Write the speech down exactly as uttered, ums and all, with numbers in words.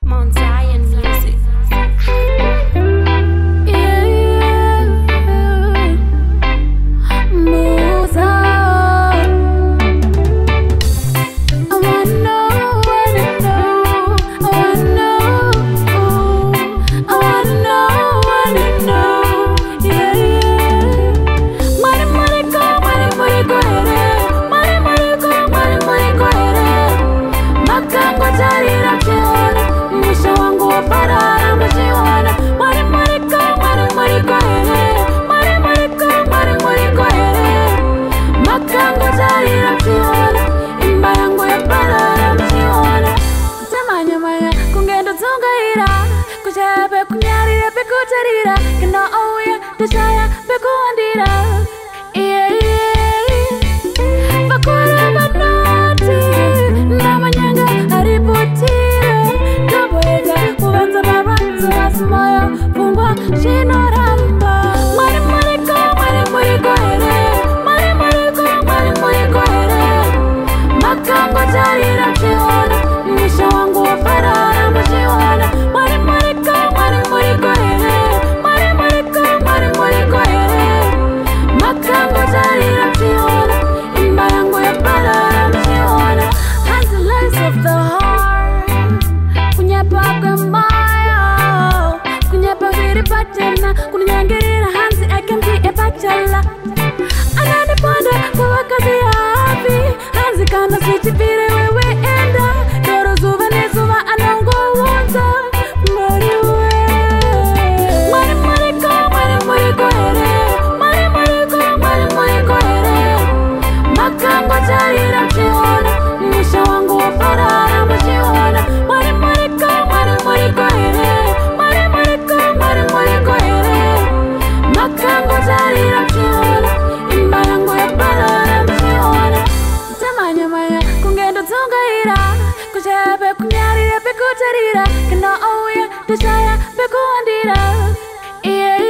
Mount Zion music. Yeah, yeah. Moves on. I wanna know, wanna know, I wanna know, I wanna know, wanna know. Yeah, yeah. Money, money, go, money, money, go, yeah. Money, money, go, money, money, go, yeah. Makango jari rakiona, mwisho wangu wa parara mjiona. Money, money, go, money, money, go, yeah. Money, money, go, money, money, go, yeah. Makango jari rakiona, imba yangu ya parara mjiona. Tamanya manya kungendo tungaira, kujabe kunyarira pekutarira, kena oya tushaya pekuandira. Yeah, yeah. Bakora banati, namanyanga haripotira. Kaboeja kubanza babanza basmoyo, fungwa shino ramba. Mari mari ko, mari mari ko ere. Mari mari ko, mari mari ko ere. Makango jari rakiona, mwisho wangu wa parara mjiona. Mari mari ko, mari mari ko ere. Mari mari ko, mari mari ko ere. Makango jari rakiona, imba yangu ya parara mjiona. Hands the lights of the heart, kunyapa moyo, kunyapa viri patena, kunyangirira hanzi ekemti epachala. Ananiponda kwa wakazi ya hapi, hanzi kana sichipire wewe enda. Doro zuva ne zuva anongo wonta, mari we. Mari mari ko, mari mari ko ere. Mari mari ko, mari mari ko ere. Makango jari rakiona, mwisho wangu wa parara mjiona. Mari mari ko, mari mari ko ere. Mari mari ko, mari mari ko ere. Makango jari rakiona, imba yangu ya parara mjiona. Tamanya manya kungendo tungaira, kujabe kunyarira pekutarira, kena oya tushaya pekuandira. Yeah.